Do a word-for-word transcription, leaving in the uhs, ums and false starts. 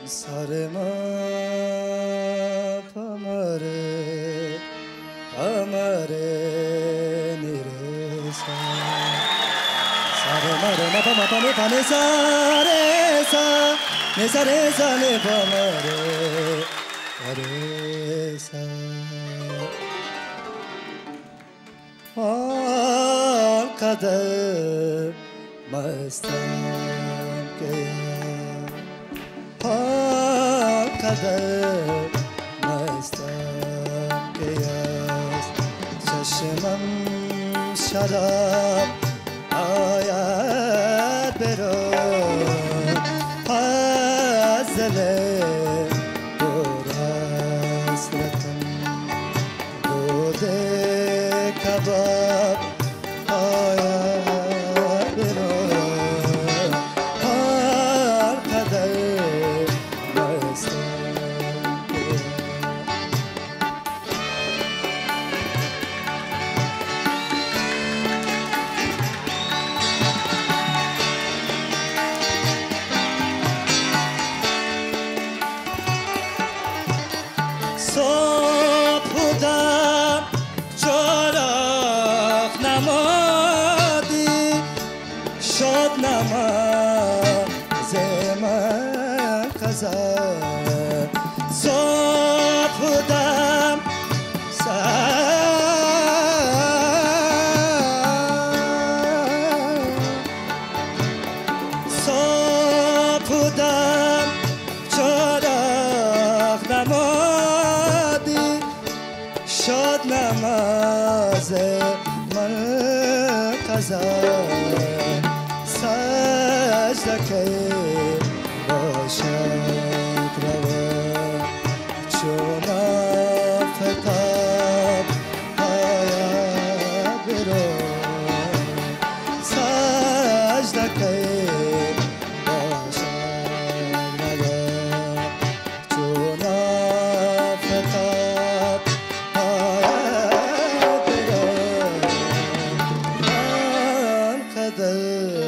سرما پامره پامره نیرسا سرما رما پاما پامه پامه سارسا نسارسا نه پامره پارسا آن قدر مستم که آن قدر مستم که است چشمم شراب آید برون از دل دور حسرتم دود کباب آید برون هر قدر مستم صبح بودم چراغ نمادی شد نماز من قضا صبح بودم صبح بودم چراغ نمادی شد نماز من قضا سجده که باشد روا چون آفتاب آید برون سجده که باشد روا چون آفتاب آید برون آن قدر